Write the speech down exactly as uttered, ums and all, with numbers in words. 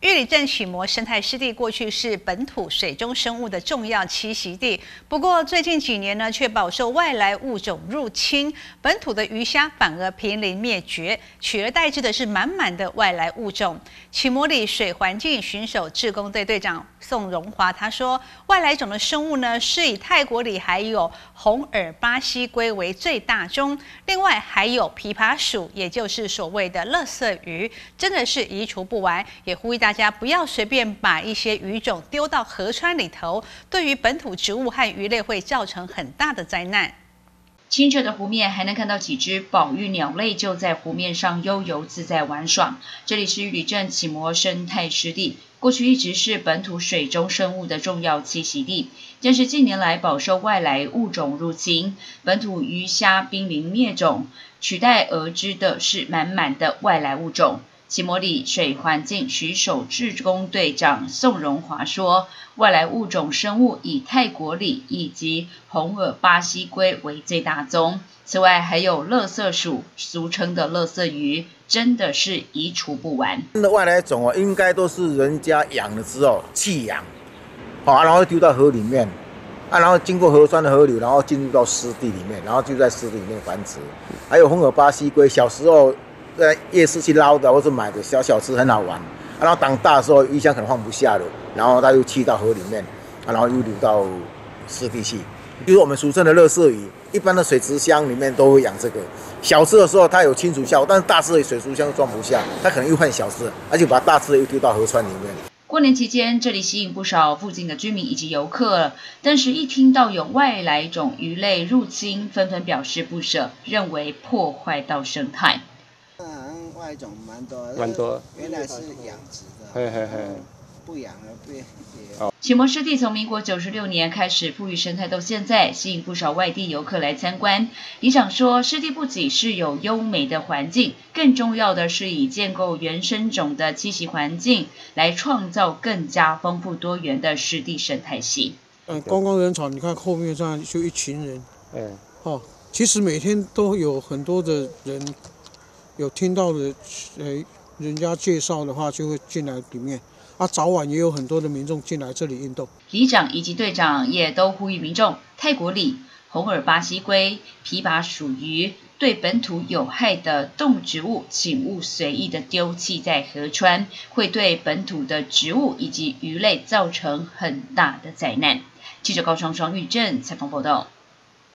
玉里镇曲魔生态湿地过去是本土水中生物的重要栖息地，不过最近几年呢，却饱受外来物种入侵，本土的鱼虾反而濒临灭绝，取而代之的是满满的外来物种。曲魔里水环境巡守志工队队长宋荣华他说，外来种的生物呢，是以泰国里还有红耳巴西龟为最大宗，另外还有琵琶鼠，也就是所谓的垃圾鱼，真的是移除不完，也呼吁大家。大家不要随便把一些鱼种丢到河川里头，对于本土植物和鱼类会造成很大的灾难。 清澈的湖面还能看到几只保育鸟类就在湖面上悠游自在玩耍。这里是玉里镇曲魔生态湿地，过去一直是本土水中生物的重要栖息地，但是近年来饱受外来物种入侵，本土鱼虾濒临灭种，取代而之的是满满的外来物种。曲魔里水环境巡守志工队长宋荣华说，外来物种生物以泰国鲤以及红耳巴西龟为最大宗，此外还有垃圾鼠，俗称的垃圾鱼，真的是移除不完。 的外来种哦，应该都是人家养了之后弃养，好、啊，然后丢到河里面，啊，然后经过河川的河流，然后进入到湿地里面，然后就在湿地里面繁殖。还有红耳巴西龟，小时候在夜市去捞的或者买的小小吃很好玩，啊、然后长大的时候鱼箱可能放不下了，然后它又弃到河里面，啊、然后又流到湿地去。就是我们俗称的垃圾鱼，一般的水池箱里面都会养这个。小只的时候它有清除效果，但是大只的水族箱装不下，它可能又换小只，而且把大只的又丢到河川里面。 过年期间，这里吸引不少附近的居民以及游客，但是一听到有外来种鱼类入侵，纷纷表示不舍，认为破坏到生态。 外种蛮多的， 蛮多， 原来是养殖的， 嘿嘿嘿， 不养了不也。 曲魔湿地从民国九十六年开始富裕生态，到现在吸引不少外地游客来参观。里长说，湿地不仅是有优美的环境，更重要的是以建构原生种的栖息环境，来创造更加丰富多元的湿地生态系。 嗯，观光人潮，你看后面这样就一群人， 嗯， 哦，其实每天都有很多的人。有听到的，呃，人家介绍的话，就会进来里面。啊，早晚也有很多的民众进来这里运动。 里长以及队长也都呼吁民众，泰国鲤、红耳巴西龟、琵琶鼠鱼对本土有害的动植物，请勿随意的丢弃在河川，会对本土的植物以及鱼类造成很大的灾难。记者高双双玉镇采访报道。